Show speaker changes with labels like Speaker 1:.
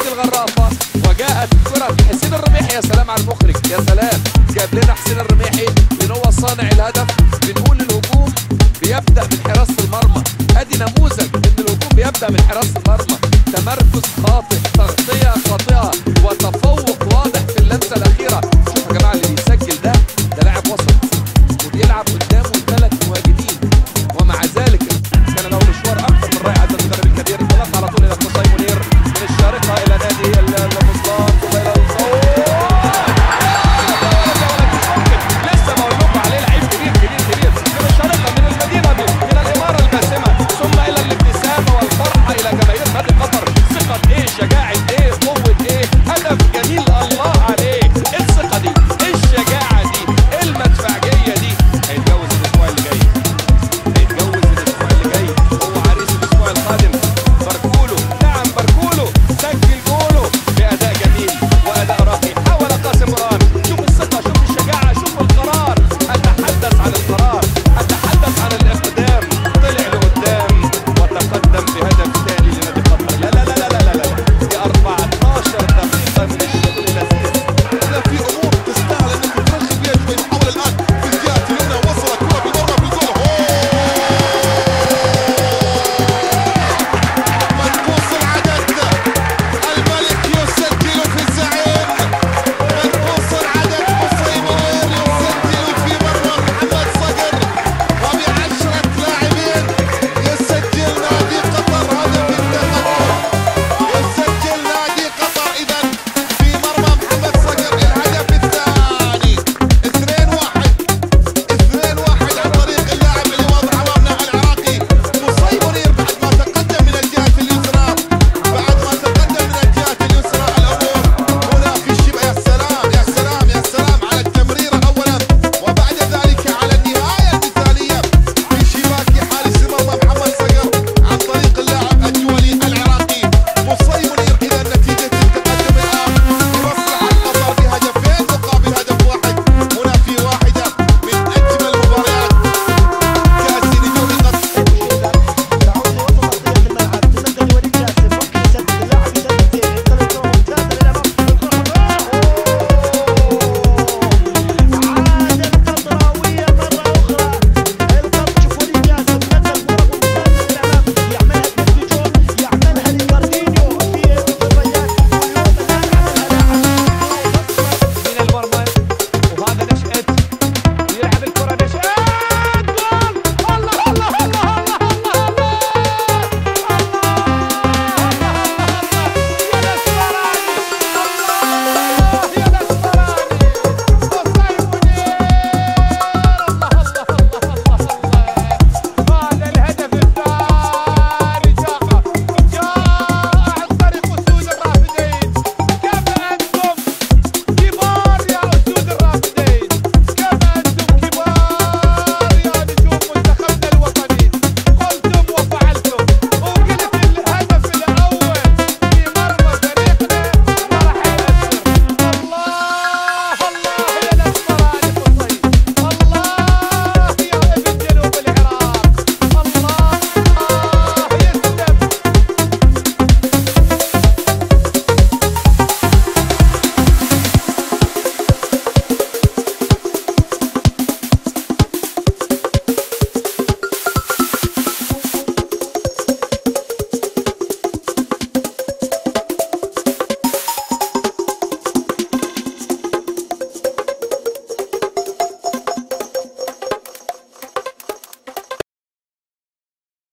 Speaker 1: ادي الغرافه وجاءت الكره في حسين الرميحي. يا سلام على المخرج، يا سلام، جاب لنا حسين الرميحي لان هو صانع الهدف. بنقول الهجوم بيبدا من حراسه المرمى، ادي نموذج ان الهجوم بيبدا من حراسه المرمى. تمركز خاطئ، تغطيه خاطئه، وتفوق واضح في اللمسه الاخيره. شوفوا يا جماعه اللي بيسجل ده لاعب وسط وبيلعب قدامه 3 مهاجمين، ومع ذلك كان له مشوار اكثر من رائع. هذا المدرب الكبير انطلق على طول الى قصي منير من الشارقه الى نادي المصلان ثم الى الصوت. لسه بقول لكم عليه لعيب كبير كبير كبير من الشارقه، من المدينه دي، من الاماره الباسمه، ثم الى الابتسامه والفرحه الى جماهير نادي قطر. ثقه ايه، شجاعه ايه،